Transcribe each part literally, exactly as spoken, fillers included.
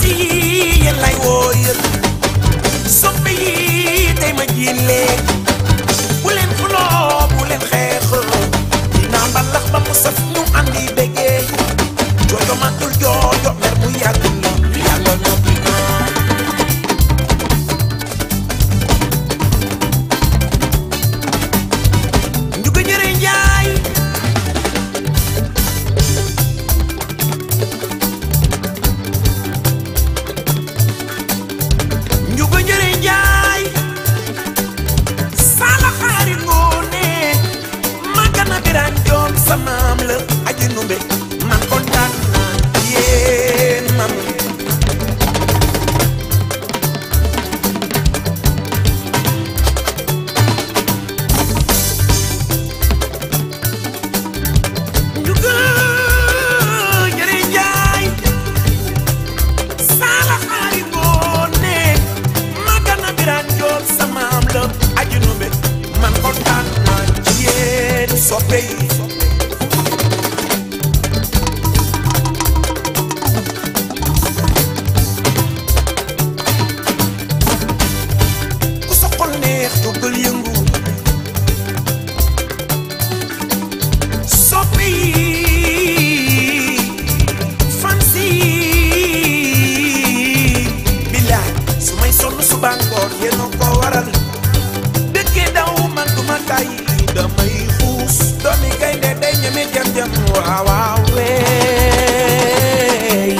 si yéen lay wooyal soppe yi tey ma jiin leen bu leen xuloo bu leen xeex dinaa mbalax ba mu saf ñu andi bégee joojo matul joojo mer mu yàgg la yàlla noppi njuga ñëre njaay njuga ñëre njaay sala xaari ngoone magana biraan joom sa maam la aji numbe man kontaan naa yéen man njuga ñëre njaay sala xaari ngoone magana biraan joom sa maam la aji numbe man kontaan naa yéen soppe yi ku soxol neex jógal yëngu soppe yi fansi bilaay su may sonn suba ngoon yéen a ko waral dëkkee daw man duma tàyyi damay xuus doomi gaynde day ñeme jam jam waaw waaw weey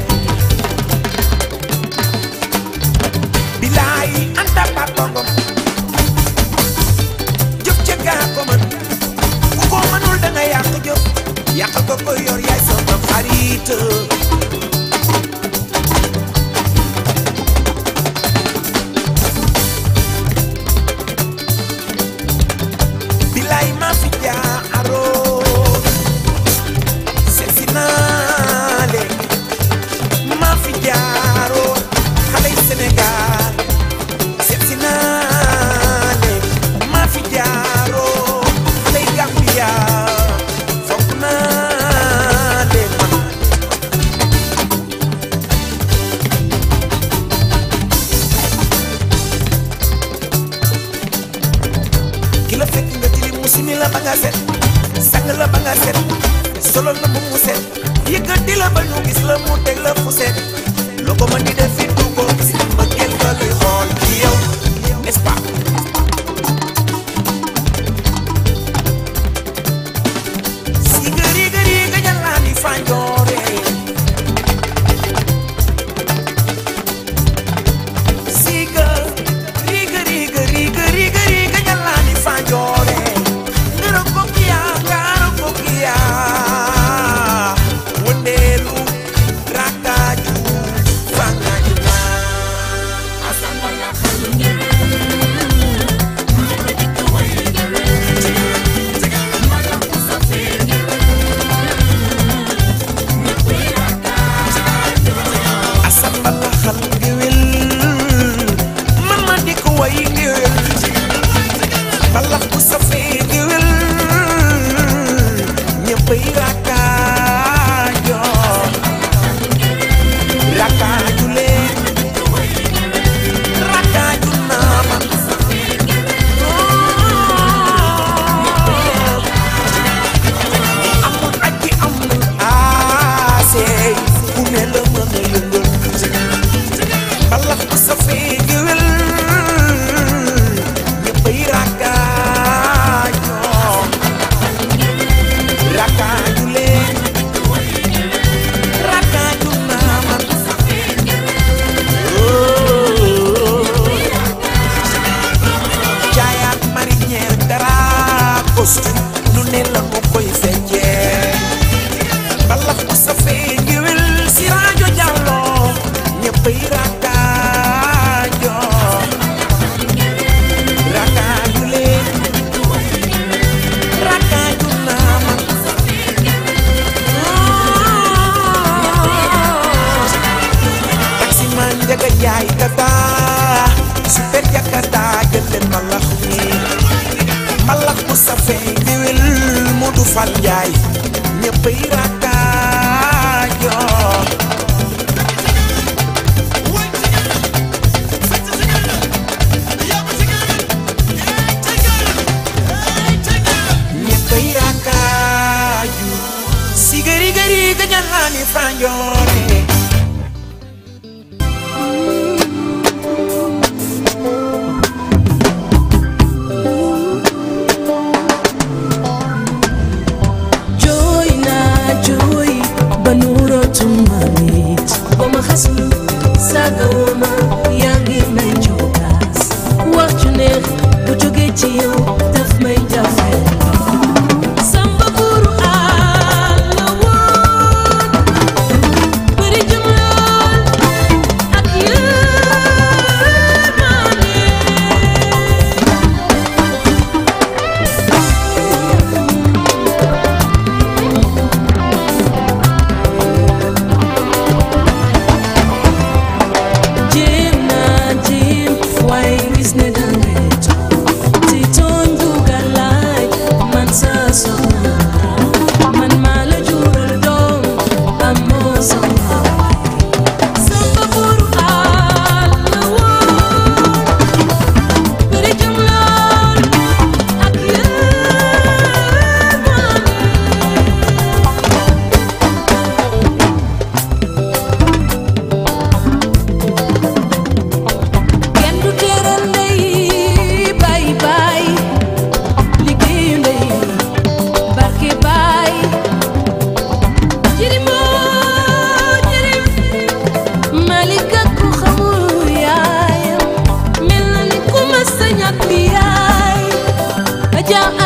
bilaay anta papangom jëf ca gaa ko mën ku ko mënul da nga yàq jëf yàq ko ko yor yaay sama xarit bilaay ma fi jaaroo seet si naa leen ma fi jaaroo xale yi Sénégal seet si naa leen ma fi jaaroo xale yi Gambia fonk naa leen man ki la fekk nga tilim mu simi la ba nga set sang la ba nga set solo la bu mu set yëkkati la ba ñu gis la mu teg la fu set loo ko mën di def fi du ko gis ba kenn ka luy xool ci yow n'est-ce pas si gëri gëri nga jàllaani fanjoore si gëri gëri gëri gëri gëri nga jàllaani fanjoore ngërëm kokiya ngërëm kokiya wëndeelu rakkaaju fangaaju asambala xal ngéwél man ma di ko way ngéwél mbalax bu safee ngéwél ñëppay rakkaajo rakkaaju leen rakkaaju naa man amul aji amul aasey ku ne la mën a yëngal mbalax bu safee ngéwél ñëppay rakkaajo rakkaaju leen rakkaaju naa man jaayaat marinière dara costume lu ne la mu koy feccee mbalax bu safee ngéwél si rajo Jàllo ñëppay rakkaajo rakkaaju leen rakkaaju naa man taxi man njaga jaay kata super jakarta jël leen mbalax mi mbalax bu safee ngéwél Modou Fall Njaay ñëppay rakkaajo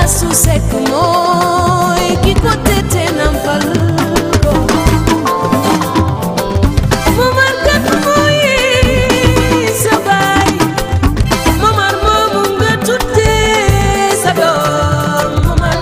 Asu Sekk mooy ki ko tete nampal ko Momar kat mooy sa baay Momar moomu nga tuddee sa doom Momar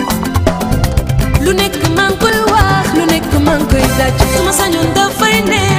lu nekk man koy wax lu nekk man koy daj suma sañoon dafay ne